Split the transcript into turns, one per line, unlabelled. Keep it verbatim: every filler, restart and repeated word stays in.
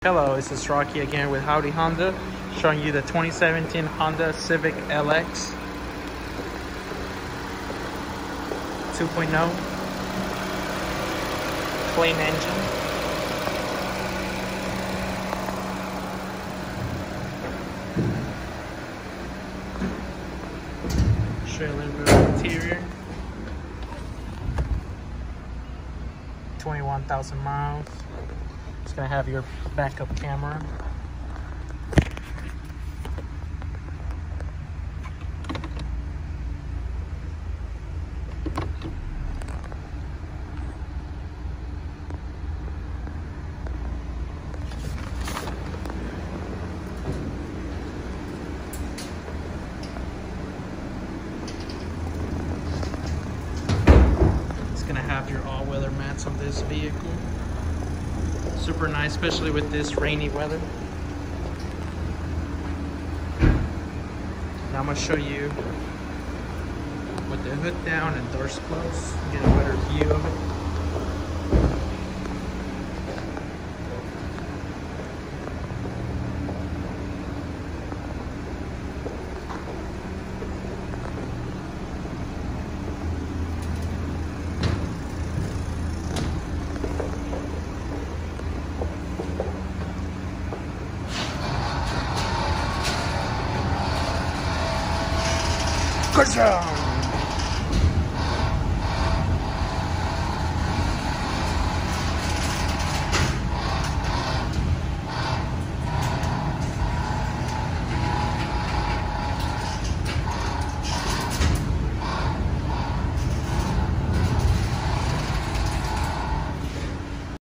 Hello, this is Rocky again with Howdy Honda, showing you the twenty seventeen Honda Civic L X two point oh. Clean engine. Show you a little bit of the interior. twenty-one thousand miles. It's gonna have your backup camera. It's gonna have your all-weather mats on this vehicle. Super nice, especially with this rainy weather. Now I'm gonna show you with the hood down and doors closed, get a better view of it. Good job.